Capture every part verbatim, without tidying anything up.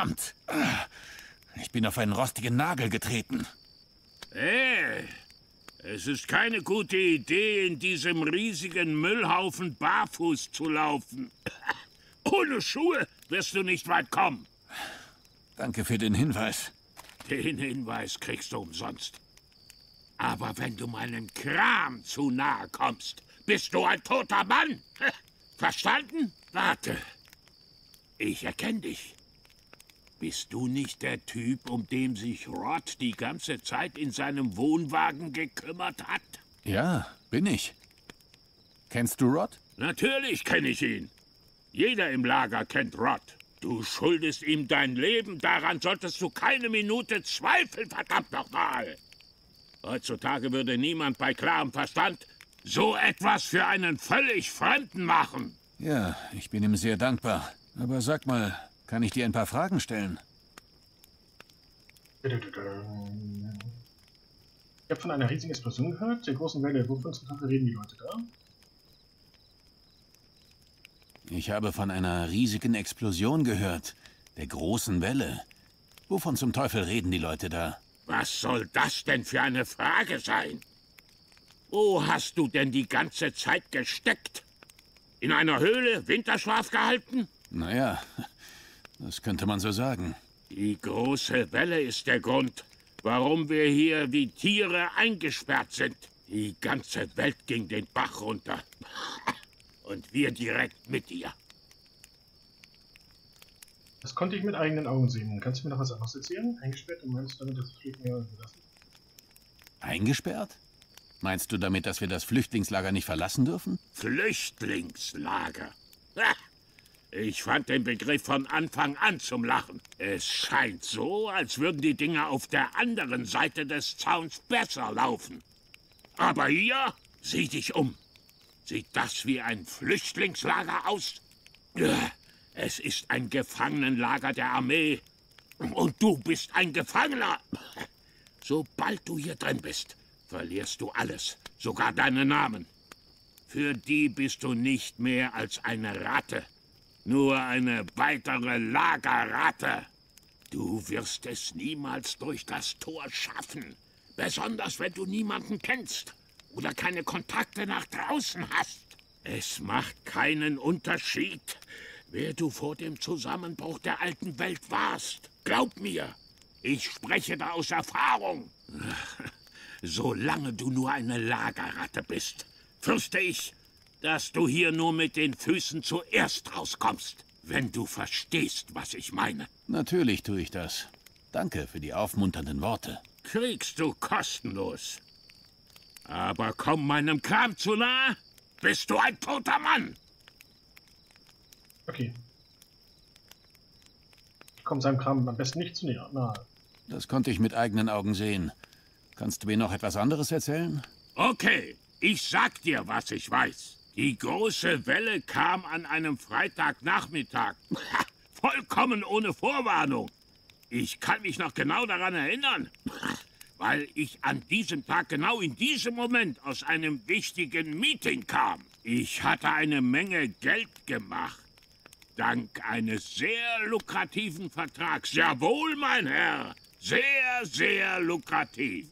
Verdammt! Ich bin auf einen rostigen Nagel getreten. Hey, es ist keine gute Idee, in diesem riesigen Müllhaufen barfuß zu laufen. Ohne Schuhe wirst du nicht weit kommen. Danke für den Hinweis. Den Hinweis kriegst du umsonst. Aber wenn du meinem Kram zu nahe kommst, bist du ein toter Mann. Verstanden? Warte. Ich erkenne dich. Bist du nicht der Typ, um den sich Rod die ganze Zeit in seinem Wohnwagen gekümmert hat? Ja, bin ich. Kennst du Rod? Natürlich kenne ich ihn. Jeder im Lager kennt Rod. Du schuldest ihm dein Leben, daran solltest du keine Minute zweifeln, verdammt nochmal. Heutzutage würde niemand bei klarem Verstand so etwas für einen völlig Fremden machen. Ja, ich bin ihm sehr dankbar. Aber sag mal, kann ich dir ein paar Fragen stellen? Ich habe von einer riesigen Explosion gehört, der großen Welle. Wovon zum Teufel reden die Leute da? Ich habe von einer riesigen Explosion gehört. Der großen Welle. Wovon zum Teufel reden die Leute da? Was soll das denn für eine Frage sein? Wo hast du denn die ganze Zeit gesteckt? In einer Höhle Winterschlaf gehalten? Naja, das könnte man so sagen. Die große Welle ist der Grund, warum wir hier wie Tiere eingesperrt sind. Die ganze Welt ging den Bach runter. Und wir direkt mit ihr. Das konnte ich mit eigenen Augen sehen. Kannst du mir noch was anderes erzählen? Eingesperrt und meinst du damit, dass wir mehr überlassen? Eingesperrt? Meinst du damit, dass wir das Flüchtlingslager nicht verlassen dürfen? Flüchtlingslager? Ha! Ich fand den Begriff von Anfang an zum Lachen. Es scheint so, als würden die Dinge auf der anderen Seite des Zauns besser laufen. Aber hier, sieh dich um. Sieht das wie ein Flüchtlingslager aus? Es ist ein Gefangenenlager der Armee. Und du bist ein Gefangener. Sobald du hier drin bist, verlierst du alles, sogar deinen Namen. Für die bist du nicht mehr als eine Ratte. Nur eine weitere Lagerratte. Du wirst es niemals durch das Tor schaffen. Besonders wenn du niemanden kennst. Oder keine Kontakte nach draußen hast. Es macht keinen Unterschied, wer du vor dem Zusammenbruch der alten Welt warst. Glaub mir, ich spreche da aus Erfahrung. Solange du nur eine Lagerratte bist, fürchte ich, dass du hier nur mit den Füßen zuerst rauskommst, wenn du verstehst, was ich meine. Natürlich tue ich das. Danke für die aufmunternden Worte. Kriegst du kostenlos. Aber komm meinem Kram zu nah, bist du ein toter Mann. Okay. Ich komme seinem Kram am besten nicht zu näher. Nahe. Das konnte ich mit eigenen Augen sehen. Kannst du mir noch etwas anderes erzählen? Okay, ich sag dir, was ich weiß. Die große Welle kam an einem Freitagnachmittag. Vollkommen ohne Vorwarnung. Ich kann mich noch genau daran erinnern. Weil ich an diesem Tag genau in diesem Moment aus einem wichtigen Meeting kam. Ich hatte eine Menge Geld gemacht. Dank eines sehr lukrativen Vertrags. Jawohl, mein Herr. Sehr, sehr lukrativ.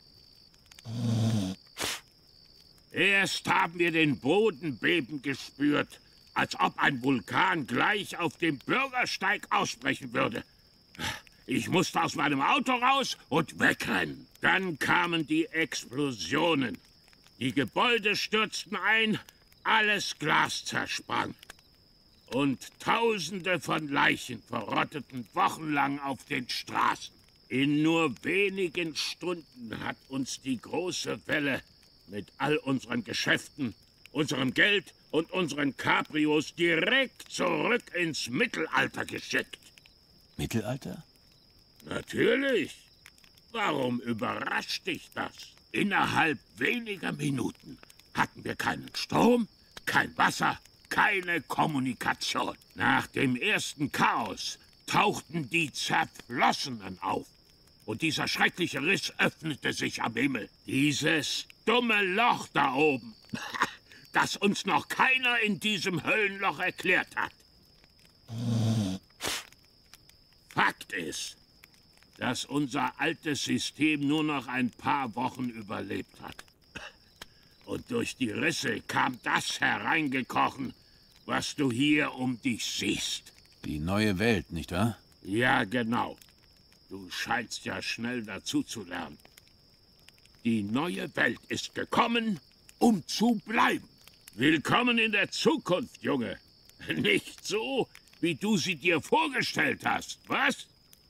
Erst haben wir den Boden beben gespürt, als ob ein Vulkan gleich auf dem Bürgersteig ausbrechen würde. Ich musste aus meinem Auto raus und wegrennen. Dann kamen die Explosionen. Die Gebäude stürzten ein, alles Glas zersprang. Und Tausende von Leichen verrotteten wochenlang auf den Straßen. In nur wenigen Stunden hat uns die große Welle mit all unseren Geschäften, unserem Geld und unseren Cabrios direkt zurück ins Mittelalter geschickt. Mittelalter? Natürlich. Warum überrascht dich das? Innerhalb weniger Minuten hatten wir keinen Strom, kein Wasser, keine Kommunikation. Nach dem ersten Chaos tauchten die Zerflossenen auf. Und dieser schreckliche Riss öffnete sich am Himmel. Dieses dumme Loch da oben, das uns noch keiner in diesem Höllenloch erklärt hat. Fakt Fakt ist, dass unser altes System nur noch ein paar Wochen überlebt hat. Und durch die Risse kam das hereingekrochen, was du hier um dich siehst. Die neue Welt, nicht wahr? Ja, genau. Du scheinst ja schnell dazu zu lernen. Die neue Welt ist gekommen, um zu bleiben. Willkommen in der Zukunft, Junge. Nicht so, wie du sie dir vorgestellt hast, was?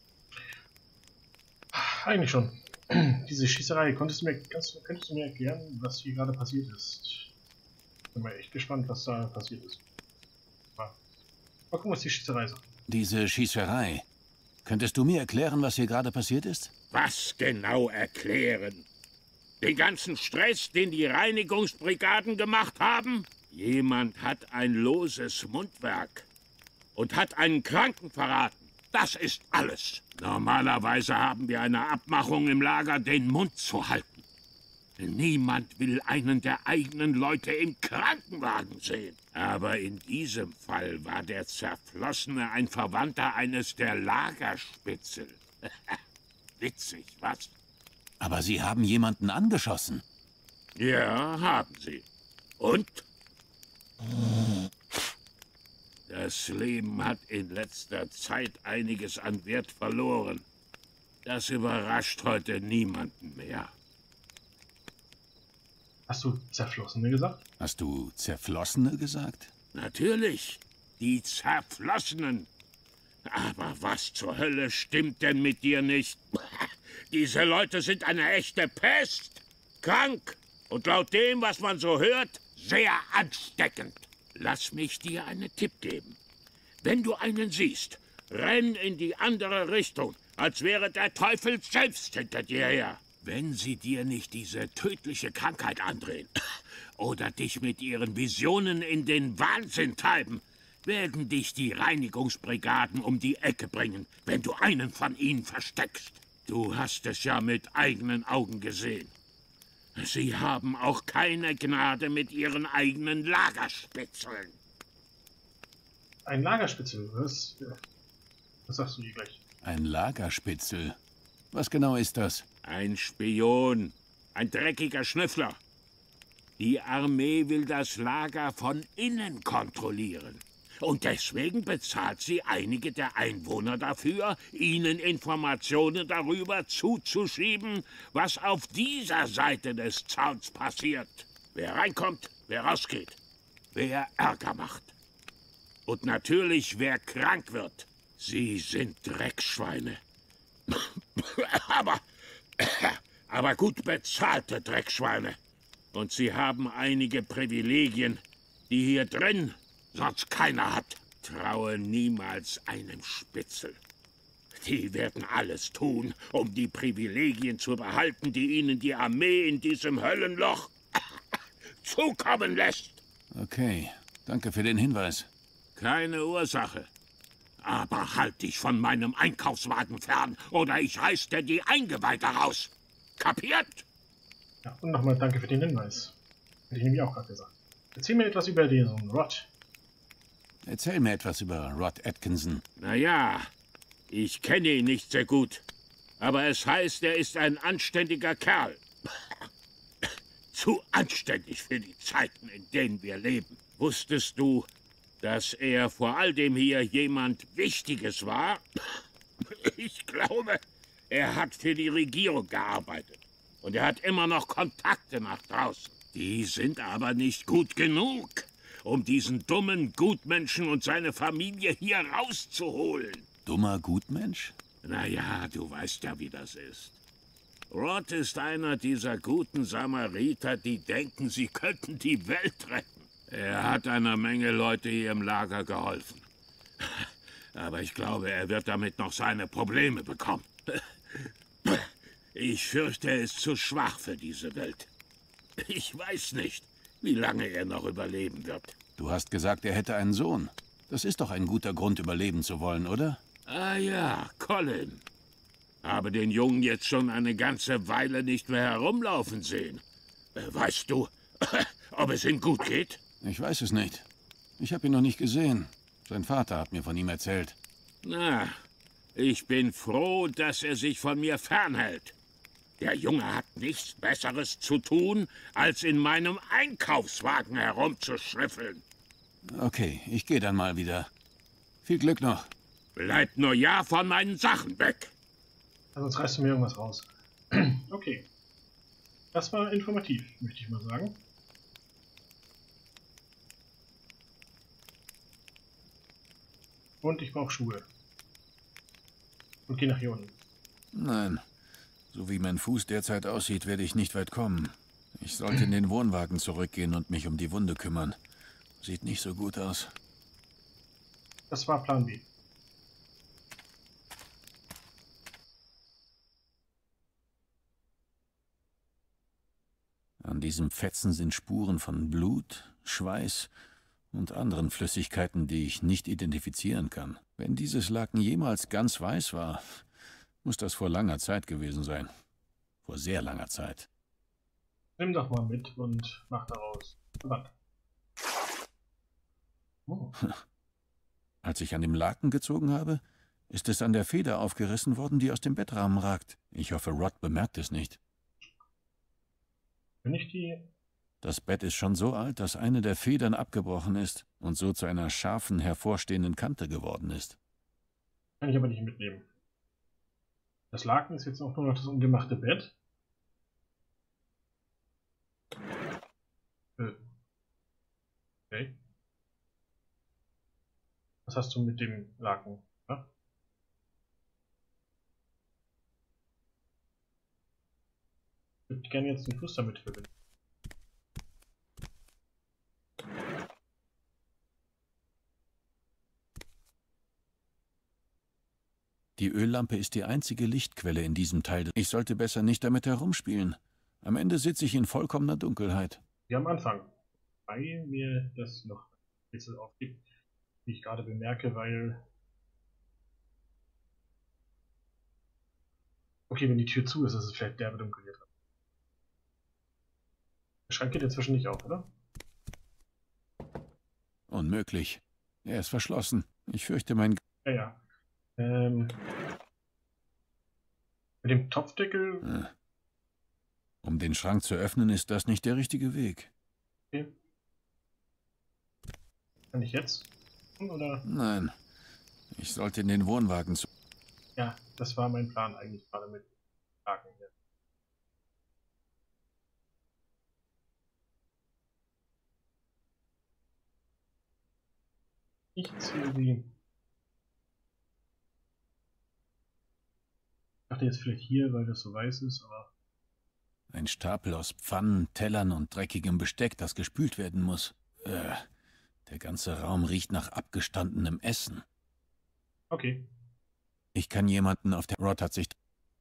Eigentlich schon. Diese Schießerei, konntest du mir, kannst, könntest du mir erklären, was hier gerade passiert ist? Ich bin mal echt gespannt, was da passiert ist. Mal, mal gucken, was die Schießerei sagt. Diese Schießerei. Könntest du mir erklären, was hier gerade passiert ist? Was genau erklären? Den ganzen Stress, den die Reinigungsbrigaden gemacht haben? Jemand hat ein loses Mundwerk und hat einen Kranken verraten. Das ist alles. Normalerweise haben wir eine Abmachung im Lager, den Mund zu halten. Niemand will einen der eigenen Leute im Krankenwagen sehen. Aber in diesem Fall war der Zerflossene ein Verwandter eines der Lagerspitzel. Witzig, was? Aber Sie haben jemanden angeschossen. Ja, haben sie. Und? Das Leben hat in letzter Zeit einiges an Wert verloren. Das überrascht heute niemanden mehr. Hast du Zerflossene gesagt? Hast du Zerflossene gesagt? Natürlich, die Zerflossenen. Aber was zur Hölle stimmt denn mit dir nicht? Diese Leute sind eine echte Pest. Krank. Und laut dem, was man so hört, sehr ansteckend. Lass mich dir einen Tipp geben. Wenn du einen siehst, renn in die andere Richtung, als wäre der Teufel selbst hinter dir her. Wenn sie dir nicht diese tödliche Krankheit andrehen oder dich mit ihren Visionen in den Wahnsinn treiben, werden dich die Reinigungsbrigaden um die Ecke bringen, wenn du einen von ihnen versteckst. Du hast es ja mit eigenen Augen gesehen. Sie haben auch keine Gnade mit ihren eigenen Lagerspitzeln. Ein Lagerspitzel, was? Was sagst du hier gleich? Ein Lagerspitzel. Was genau ist das? Ein Spion, ein dreckiger Schnüffler. Die Armee will das Lager von innen kontrollieren. Und deswegen bezahlt sie einige der Einwohner dafür, ihnen Informationen darüber zuzuschieben, was auf dieser Seite des Zauns passiert. Wer reinkommt, wer rausgeht, wer Ärger macht. Und natürlich, wer krank wird. Sie sind Dreckschweine. aber, aber gut bezahlte Dreckschweine. Und sie haben einige Privilegien, die hier drin sonst keiner hat. Traue niemals einem Spitzel. Die werden alles tun, um die Privilegien zu behalten, die ihnen die Armee in diesem Höllenloch zukommen lässt. Okay, danke für den Hinweis. Keine Ursache. Aber halt dich von meinem Einkaufswagen fern, oder ich reiß dir die Eingeweide raus. Kapiert? Ja, und nochmal danke für den Hinweis. Hätte ich nämlich auch gerade gesagt. Erzähl mir etwas über diesen Rod. Erzähl mir etwas über Rod Atkinson. Naja, ich kenne ihn nicht sehr gut. Aber es heißt, er ist ein anständiger Kerl. Zu anständig für die Zeiten, in denen wir leben. Wusstest du, dass er vor all dem hier jemand Wichtiges war? Ich glaube, er hat für die Regierung gearbeitet. Und er hat immer noch Kontakte nach draußen. Die sind aber nicht gut genug, um diesen dummen Gutmenschen und seine Familie hier rauszuholen. Dummer Gutmensch? Naja, du weißt ja, wie das ist. Rod ist einer dieser guten Samariter, die denken, sie könnten die Welt retten. Er hat einer Menge Leute hier im Lager geholfen. Aber ich glaube, er wird damit noch seine Probleme bekommen. Ich fürchte, er ist zu schwach für diese Welt. Ich weiß nicht, wie lange er noch überleben wird. Du hast gesagt, er hätte einen Sohn. Das ist doch ein guter Grund, überleben zu wollen, oder? Ah ja, Colin. Habe den Jungen jetzt schon eine ganze Weile nicht mehr herumlaufen sehen. Weißt du, ob es ihm gut geht? Ich weiß es nicht. Ich habe ihn noch nicht gesehen. Sein Vater hat mir von ihm erzählt. Na, Ich bin froh, dass er sich von mir fernhält. Der Junge hat nichts Besseres zu tun, als in meinem Einkaufswagen herumzuschnüffeln. Okay, ich gehe dann mal wieder. Viel Glück noch. Bleib nur ja von meinen Sachen weg. Sonst reißt du mir irgendwas raus. Okay. Das war informativ, möchte ich mal sagen. Und ich brauche Schuhe. Und geh nach hier unten. Nein. So wie mein Fuß derzeit aussieht, werde ich nicht weit kommen. Ich sollte in den Wohnwagen zurückgehen und mich um die Wunde kümmern. Sieht nicht so gut aus. Das war Plan B. An diesem Fetzen sind Spuren von Blut, Schweiß und anderen Flüssigkeiten, die ich nicht identifizieren kann. Wenn dieses Laken jemals ganz weiß war, muss das vor langer Zeit gewesen sein. Vor sehr langer Zeit. Nimm doch mal mit und mach daraus Verband. Oh. Als ich an dem Laken gezogen habe, ist es an der Feder aufgerissen worden, die aus dem Bettrahmen ragt. Ich hoffe, Rod bemerkt es nicht. Wenn ich die... Das Bett ist schon so alt, dass eine der Federn abgebrochen ist und so zu einer scharfen, hervorstehenden Kante geworden ist. Kann ich aber nicht mitnehmen. Das Laken ist jetzt auch nur noch das ungemachte Bett. Äh. Okay. Was hast du mit dem Laken? Ja? Ich würde gerne jetzt den Fuß damit verbinden. Die Öllampe ist die einzige Lichtquelle in diesem Teil. Ich sollte besser nicht damit herumspielen. Am Ende sitze ich in vollkommener Dunkelheit. Wie am Anfang. Weil mir das noch ein bisschen aufgibt, wie ich gerade bemerke, weil... Okay, wenn die Tür zu ist, ist es vielleicht derbe dunkel hier drin. Der Schrank geht inzwischen nicht auf, oder? Unmöglich. Er ist verschlossen. Ich fürchte, mein... Ja, ja. Ähm... Mit dem Topfdeckel... Äh. Um den Schrank zu öffnen, ist das nicht der richtige Weg. Okay. Kann ich jetzt? Oder? Nein. Ich sollte in den Wohnwagen zu... Ja, das war mein Plan eigentlich gerade mit Haken hier. Ich ziehe sie. Ich dachte jetzt vielleicht hier, weil das so weiß ist, aber... Ein Stapel aus Pfannen, Tellern und dreckigem Besteck, das gespült werden muss. Äh, der ganze Raum riecht nach abgestandenem Essen. Okay. Ich kann jemanden auf der... Rod hat sich...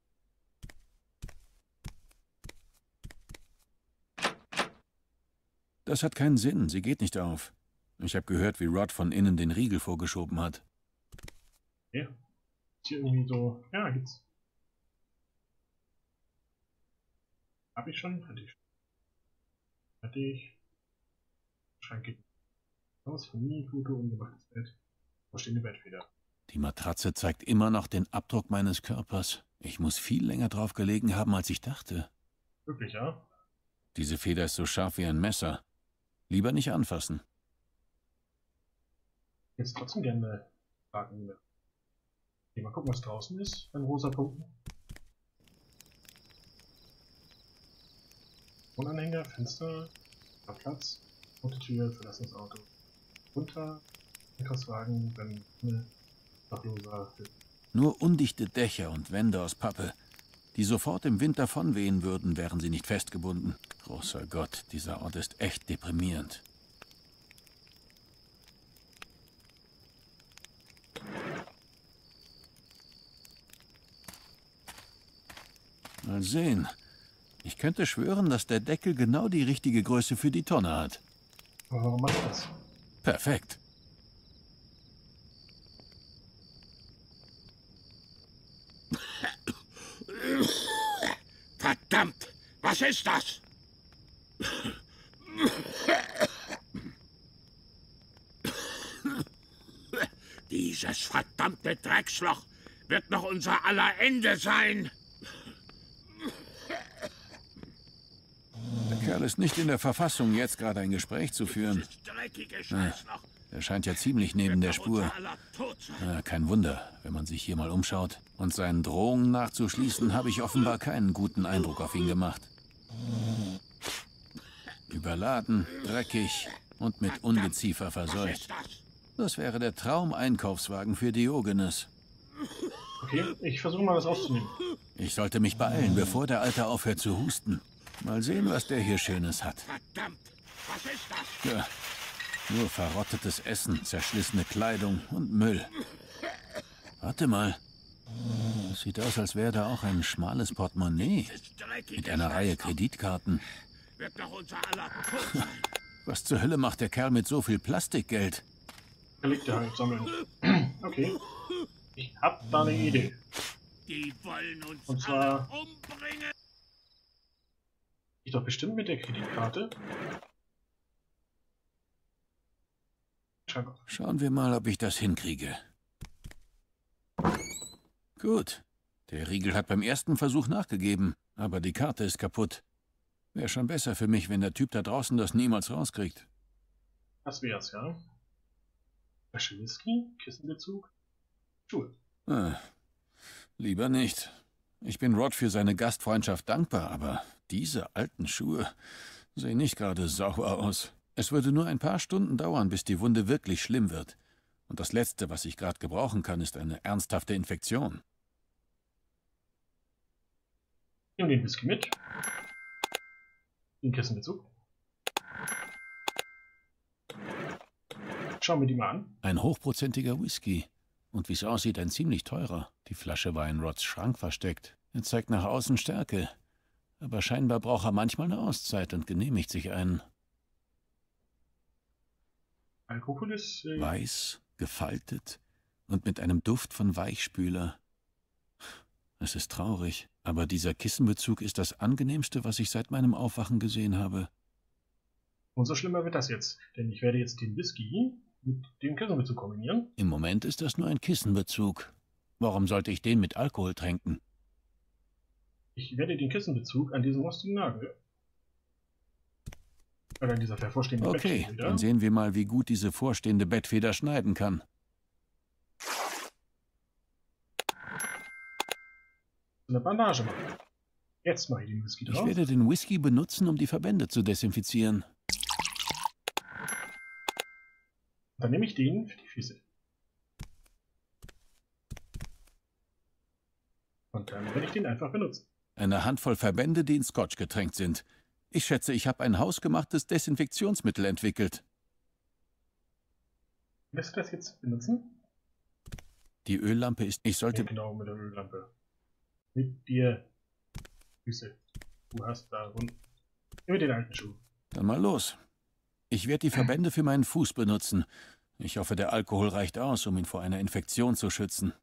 Das hat keinen Sinn, sie geht nicht auf. Ich habe gehört, wie Rod von innen den Riegel vorgeschoben hat. Ja. Ist hier irgendwie so... Ja, gibt's. Hab ich schon? Hatte ich schon. Hatte ich. Schrank geht. Aus, Familienfoto, ungemachtes Bett. Verstehende Bettfeder. Die Matratze zeigt immer noch den Abdruck meines Körpers. Ich muss viel länger drauf gelegen haben, als ich dachte. Wirklich, ja? Diese Feder ist so scharf wie ein Messer. Lieber nicht anfassen. Jetzt trotzdem gerne Fragen. Okay, mal gucken, was draußen ist, an rosa Punkten. Wohnanhänger, Fenster, Platz, rote Tür, verlassenes Auto. Runter, Einkaufswagen, dann eine dachloser. Nur undichte Dächer und Wände aus Pappe, die sofort im Wind davonwehen würden, wären sie nicht festgebunden. Großer Gott, dieser Ort ist echt deprimierend. Mal sehen. Ich könnte schwören, dass der Deckel genau die richtige Größe für die Tonne hat. Aber warum macht das? Perfekt. Verdammt! Was ist das? Dieses verdammte Drecksloch wird noch unser aller Ende sein. Der Kerl ist nicht in der Verfassung, jetzt gerade ein Gespräch zu führen. Ah, er scheint ja ziemlich neben der Spur. Ah, kein Wunder, wenn man sich hier mal umschaut. Und seinen Drohungen nachzuschließen, habe ich offenbar keinen guten Eindruck auf ihn gemacht. Überladen, dreckig und mit Ungeziefer verseucht. Das wäre der Traum-Einkaufswagen für Diogenes. Okay, ich versuche mal das rauszunehmen. Ich sollte mich beeilen, bevor der Alte aufhört zu husten. Mal sehen, was der hier Schönes hat. Verdammt, was ist das? Ja, nur verrottetes Essen, zerschlissene Kleidung und Müll. Warte mal. Es sieht aus, als wäre da auch ein schmales Portemonnaie mit einer Reihe Kreditkarten. Wird noch unser aller Tod sein. Was zur Hölle macht der Kerl mit so viel Plastikgeld? Erlegte halt sammeln. Okay. Ich hab da eine Idee. Die wollen uns Und zwar alle umbringen. ich doch bestimmt mit der Kreditkarte. Scheinbar. Schauen wir mal, ob ich das hinkriege. Gut. Der Riegel hat beim ersten Versuch nachgegeben, aber die Karte ist kaputt. Wäre schon besser für mich, wenn der Typ da draußen das niemals rauskriegt. Das wär's, ja. Flasche Whisky, Kissenbezug, Schuhe. Ah, lieber nicht. Ich bin Rod für seine Gastfreundschaft dankbar, aber diese alten Schuhe sehen nicht gerade sauber aus. Es würde nur ein paar Stunden dauern, bis die Wunde wirklich schlimm wird. Und das Letzte, was ich gerade gebrauchen kann, ist eine ernsthafte Infektion. Nimm den Whisky mit. Den Kissenbezug. Schauen wir die mal an. Ein hochprozentiger Whisky. Und wie es aussieht, ein ziemlich teurer. Die Flasche war in Rods Schrank versteckt. Er zeigt nach außen Stärke. Aber scheinbar braucht er manchmal eine Auszeit und genehmigt sich einen. Alkohol ist... Äh, Weiß, gefaltet und mit einem Duft von Weichspüler. Es ist traurig, aber dieser Kissenbezug ist das angenehmste, was ich seit meinem Aufwachen gesehen habe. Umso schlimmer wird das jetzt, denn ich werde jetzt den Whisky mit dem Kissenbezug kombinieren. Im Moment ist das nur ein Kissenbezug. Warum sollte ich den mit Alkohol tränken? Ich werde den Kissenbezug an diesem rostigen Nagel oder an dieser hervorstehenden Okay, Bettfeder. dann sehen wir mal, wie gut diese vorstehende Bettfeder schneiden kann. Eine Bandage machen. Jetzt mache ich den Whisky drauf. Ich werde den Whisky benutzen, um die Verbände zu desinfizieren. Dann nehme ich den für die Füße. Und dann werde ich den einfach benutzen. Eine Handvoll Verbände, die in Scotch getränkt sind. Ich schätze, ich habe ein hausgemachtes Desinfektionsmittel entwickelt. Willst du das jetzt benutzen? Die Öllampe ist... Ich sollte... Ja, genau, mit der Öllampe. Mit dir. Füße. Du hast da Wunden. Nimm den alten Schuh. Dann mal los. Ich werde die Verbände für meinen Fuß benutzen. Ich hoffe, der Alkohol reicht aus, um ihn vor einer Infektion zu schützen.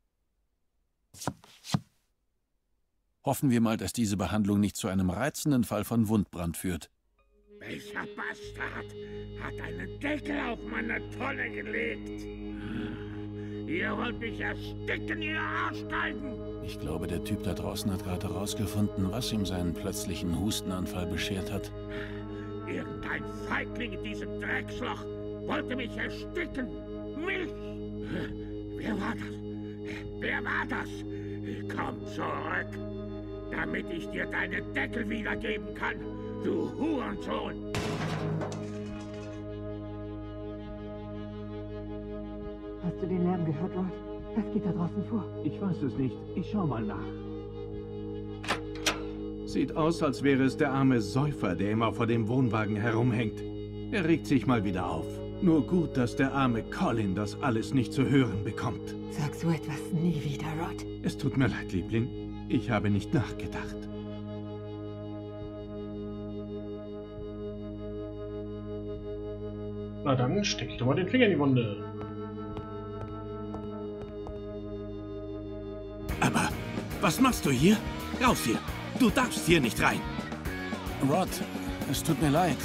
Hoffen wir mal, dass diese Behandlung nicht zu einem reizenden Fall von Wundbrand führt. Welcher Bastard hat einen Deckel auf meine Tonne gelegt? Ihr wollt mich ersticken, ihr Arschgeigen! Ich glaube, der Typ da draußen hat gerade herausgefunden, was ihm seinen plötzlichen Hustenanfall beschert hat. Irgendein Feigling in diesem Drecksloch wollte mich ersticken. Mich! Wer war das? Wer war das? Komm zurück, damit ich dir deine Deckel wiedergeben kann, du Hurensohn! Hast du den Lärm gehört, Rod? Was geht da draußen vor? Ich weiß es nicht. Ich schau mal nach. Sieht aus, als wäre es der arme Säufer, der immer vor dem Wohnwagen herumhängt. Er regt sich mal wieder auf. Nur gut, dass der arme Colin das alles nicht zu hören bekommt. Sag so etwas nie wieder, Rod. Es tut mir leid, Liebling. Ich habe nicht nachgedacht. Na dann steck ich doch mal den Finger in die Wunde. Aber was machst du hier? Raus hier! Du darfst hier nicht rein! Rod, es tut mir leid.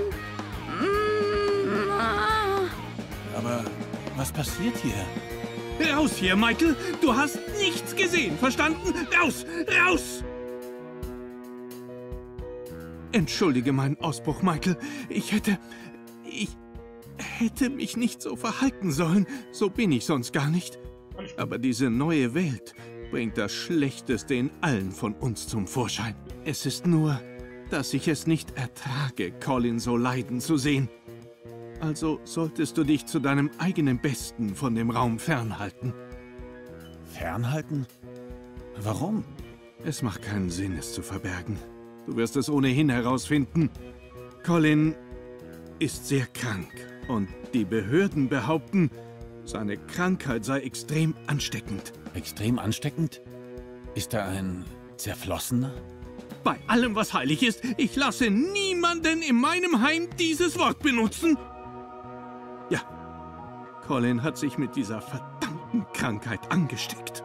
Aber was passiert hier? Raus hier, Michael! Du hast nichts gesehen, verstanden? Raus! Raus! Entschuldige meinen Ausbruch, Michael. Ich hätte... Ich hätte mich nicht so verhalten sollen. So bin ich sonst gar nicht. Aber diese neue Welt bringt das Schlechteste in allen von uns zum Vorschein. Es ist nur, dass ich es nicht ertrage, Colin so leiden zu sehen. Also solltest du dich zu deinem eigenen Besten von dem Raum fernhalten. Fernhalten? Warum? Es macht keinen Sinn, es zu verbergen. Du wirst es ohnehin herausfinden. Colin ist sehr krank und die Behörden behaupten, seine Krankheit sei extrem ansteckend. Extrem ansteckend? Ist er ein Zerflossener? Bei allem, was heilig ist, ich lasse niemanden in meinem Heim dieses Wort benutzen. Ja, Colin hat sich mit dieser verdammten Krankheit angesteckt.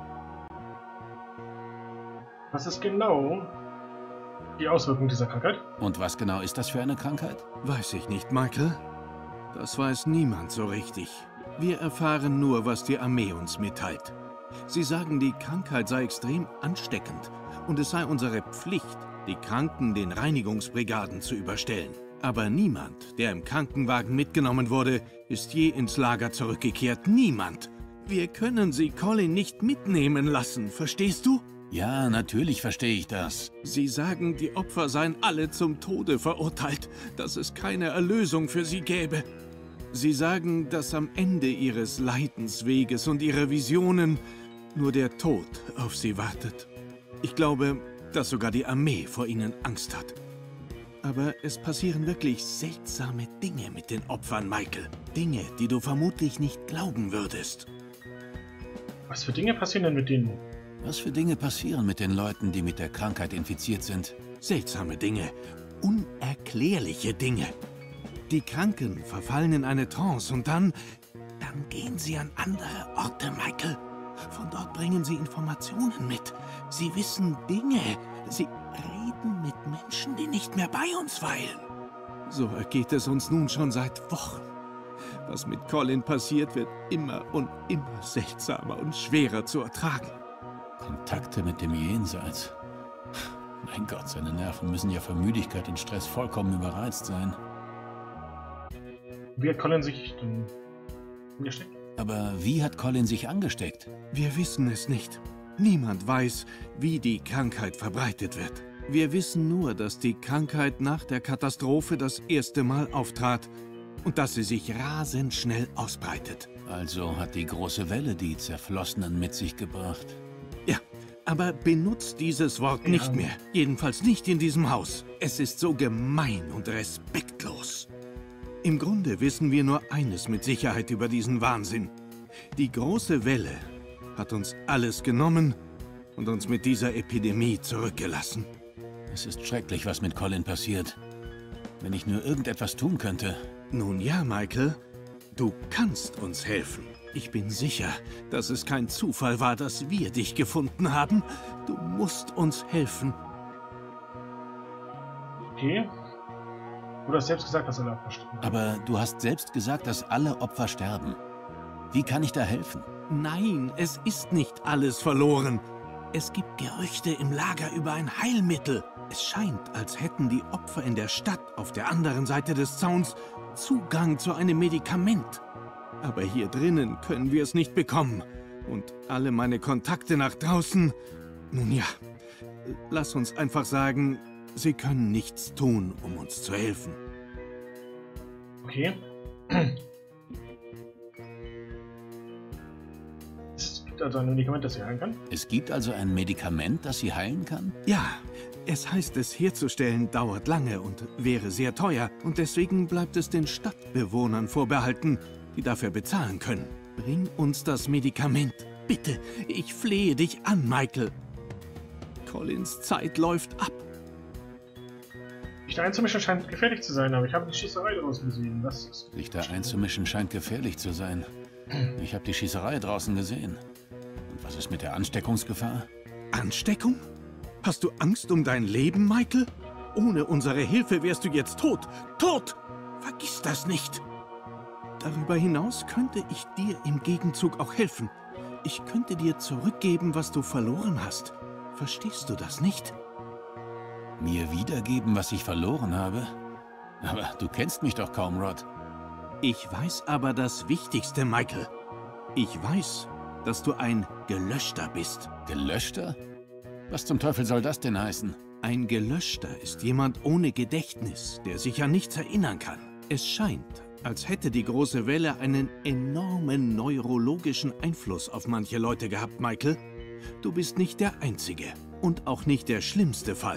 Was ist genau die Auswirkung dieser Krankheit? Und was genau ist das für eine Krankheit? Weiß ich nicht, Michael. Das weiß niemand so richtig. Wir erfahren nur, was die Armee uns mitteilt. Sie sagen, die Krankheit sei extrem ansteckend und es sei unsere Pflicht, die Kranken den Reinigungsbrigaden zu überstellen. Aber niemand, der im Krankenwagen mitgenommen wurde, ist je ins Lager zurückgekehrt. Niemand. Wir können sie Colin nicht mitnehmen lassen, verstehst du? Ja, natürlich verstehe ich das. Sie sagen, die Opfer seien alle zum Tode verurteilt, dass es keine Erlösung für sie gäbe. Sie sagen, dass am Ende ihres Leidensweges und ihrer Visionen nur der Tod auf sie wartet. Ich glaube, dass sogar die Armee vor ihnen Angst hat. Aber es passieren wirklich seltsame Dinge mit den Opfern, Michael. Dinge, die du vermutlich nicht glauben würdest. Was für Dinge passieren denn mit denen? Was für Dinge passieren mit den Leuten, die mit der Krankheit infiziert sind? Seltsame Dinge. Unerklärliche Dinge. Die Kranken verfallen in eine Trance und dann... Dann gehen sie an andere Orte, Michael. Von dort bringen sie Informationen mit. Sie wissen Dinge. Sie reden mit Menschen, die nicht mehr bei uns weilen. So ergeht es uns nun schon seit Wochen. Was mit Colin passiert, wird immer und immer seltsamer und schwerer zu ertragen. Kontakte mit dem Jenseits. Mein Gott, seine Nerven müssen ja vor Müdigkeit und Stress vollkommen überreizt sein. Wie hat Colin sich denn angesteckt? Aber wie hat Colin sich angesteckt? Wir wissen es nicht. Niemand weiß, wie die Krankheit verbreitet wird. Wir wissen nur, dass die Krankheit nach der Katastrophe das erste Mal auftrat und dass sie sich rasend schnell ausbreitet. Also hat die große Welle die Zerflossenen mit sich gebracht. Ja, aber benutzt dieses Wort nicht mehr. Jedenfalls nicht in diesem Haus. Es ist so gemein und respektlos. Im Grunde wissen wir nur eines mit Sicherheit über diesen Wahnsinn. Die große Welle hat uns alles genommen und uns mit dieser Epidemie zurückgelassen. Es ist schrecklich, was mit Colin passiert. Wenn ich nur irgendetwas tun könnte. Nun ja, Michael, du kannst uns helfen. Ich bin sicher, dass es kein Zufall war, dass wir dich gefunden haben. Du musst uns helfen. Okay. Du hast selbst gesagt, dass alle Opfer sterben. Aber du hast selbst gesagt, dass alle Opfer sterben. Wie kann ich da helfen? Nein, es ist nicht alles verloren. Es gibt Gerüchte im Lager über ein Heilmittel. Es scheint, als hätten die Opfer in der Stadt auf der anderen Seite des Zauns Zugang zu einem Medikament. Aber hier drinnen können wir es nicht bekommen. Und alle meine Kontakte nach draußen... Nun ja, lass uns einfach sagen, sie können nichts tun, um uns zu helfen. Okay. Es gibt also ein Medikament, das sie heilen kann? Es gibt also ein Medikament, das sie heilen kann? Ja, es heißt, es herzustellen dauert lange und wäre sehr teuer. Und deswegen bleibt es den Stadtbewohnern vorbehalten, die dafür bezahlen können. Bring uns das Medikament. Bitte, ich flehe dich an, Michael. Collins Zeit läuft ab. Sich da einzumischen scheint gefährlich zu sein, aber ich habe die Schießerei draußen gesehen. Das ist Sich da einzumischen scheint gefährlich zu sein. Ich habe die Schießerei draußen gesehen. Und was ist mit der Ansteckungsgefahr? Ansteckung? Hast du Angst um dein Leben, Michael? Ohne unsere Hilfe wärst du jetzt tot. Tot! Vergiss das nicht. Darüber hinaus könnte ich dir im Gegenzug auch helfen. Ich könnte dir zurückgeben, was du verloren hast. Verstehst du das nicht? Mir wiedergeben, was ich verloren habe? Aber du kennst mich doch kaum, Rod. Ich weiß aber das Wichtigste, Michael. Ich weiß, dass du ein Gelöschter bist. Gelöschter? Was zum Teufel soll das denn heißen? Ein Gelöschter ist jemand ohne Gedächtnis, der sich an nichts erinnern kann. Es scheint, als hätte die große Welle einen enormen neurologischen Einfluss auf manche Leute gehabt, Michael. Du bist nicht der Einzige und auch nicht der schlimmste Fall.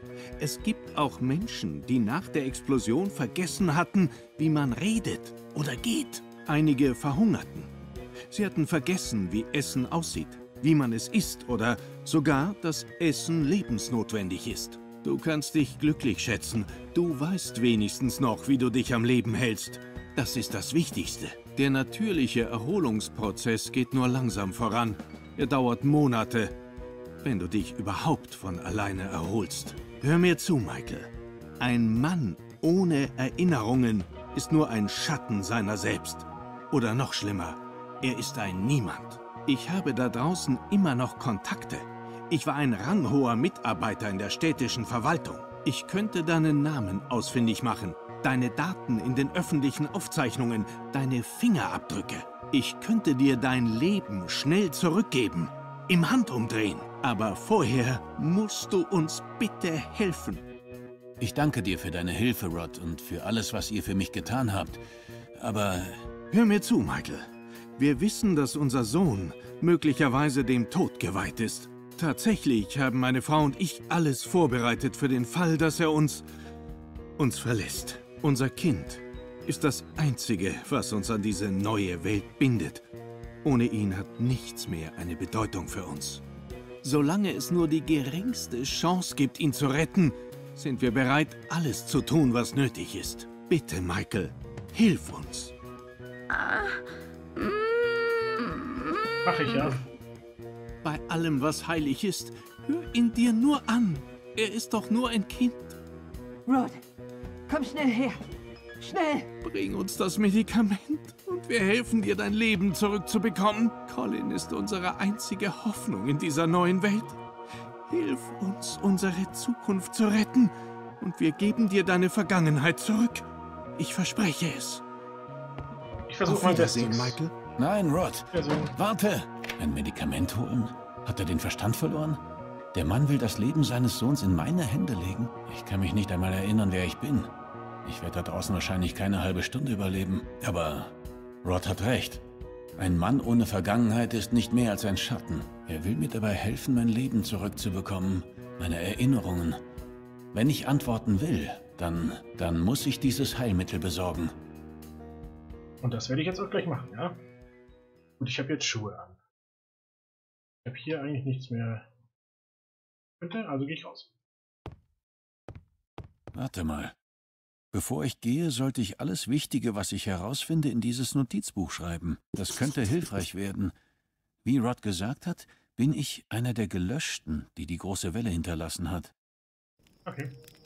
Es gibt auch Menschen, die nach der Explosion vergessen hatten, wie man redet oder geht. Einige verhungerten. Sie hatten vergessen, wie Essen aussieht, wie man es isst oder sogar, dass Essen lebensnotwendig ist. Du kannst dich glücklich schätzen. Du weißt wenigstens noch, wie du dich am Leben hältst. Das ist das Wichtigste. Der natürliche Erholungsprozess geht nur langsam voran. Er dauert Monate, wenn du dich überhaupt von alleine erholst. Hör mir zu, Michael. Ein Mann ohne Erinnerungen ist nur ein Schatten seiner selbst. Oder noch schlimmer, er ist ein Niemand. Ich habe da draußen immer noch Kontakte. Ich war ein ranghoher Mitarbeiter in der städtischen Verwaltung. Ich könnte deinen Namen ausfindig machen, deine Daten in den öffentlichen Aufzeichnungen, deine Fingerabdrücke. Ich könnte dir dein Leben schnell zurückgeben, im Handumdrehen. Aber vorher musst du uns bitte helfen. Ich danke dir für deine Hilfe, Rod, und für alles, was ihr für mich getan habt. Aber... Hör mir zu, Michael. Wir wissen, dass unser Sohn möglicherweise dem Tod geweiht ist. Tatsächlich haben meine Frau und ich alles vorbereitet für den Fall, dass er uns... uns verlässt. Unser Kind ist das Einzige, was uns an diese neue Welt bindet. Ohne ihn hat nichts mehr eine Bedeutung für uns. Solange es nur die geringste Chance gibt, ihn zu retten, sind wir bereit, alles zu tun, was nötig ist. Bitte, Michael, hilf uns. Mach ich, ja. Bei allem, was heilig ist, hör ihn dir nur an. Er ist doch nur ein Kind. Rod, komm schnell her. Schnell! Bring uns das Medikament und wir helfen dir, dein Leben zurückzubekommen. Colin ist unsere einzige Hoffnung in dieser neuen Welt. Hilf uns, unsere Zukunft zu retten und wir geben dir deine Vergangenheit zurück. Ich verspreche es. Ich versuche Auf mal Wiedersehen, Bestes. Michael. Nein, Rod. Also, Warte! Ein Medikament holen? Hat er den Verstand verloren? Der Mann will das Leben seines Sohns in meine Hände legen. Ich kann mich nicht einmal erinnern, wer ich bin. Ich werde da draußen wahrscheinlich keine halbe Stunde überleben. Aber Rod hat recht. Ein Mann ohne Vergangenheit ist nicht mehr als ein Schatten. Er will mir dabei helfen, mein Leben zurückzubekommen, meine Erinnerungen. Wenn ich antworten will, dann, dann muss ich dieses Heilmittel besorgen. und das werde ich jetzt auch gleich machen, ja? Und ich habe jetzt Schuhe an. Ich habe hier eigentlich nichts mehr. Bitte, also gehe ich raus. Warte mal. Bevor ich gehe, sollte ich alles Wichtige, was ich herausfinde, in dieses Notizbuch schreiben. Das könnte hilfreich werden. Wie Rod gesagt hat, bin ich einer der Gelöschten, die die große Welle hinterlassen hat. Okay.